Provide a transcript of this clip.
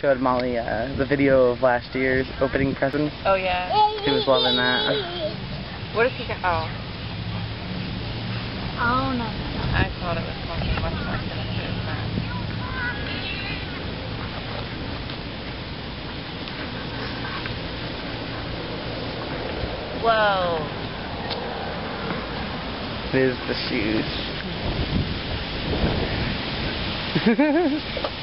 showed Molly the video of last year's opening present. Oh yeah. She was loving that. What if you got? Oh. Oh no. I thought it was something much more sinister than that. Whoa. It is the shoes.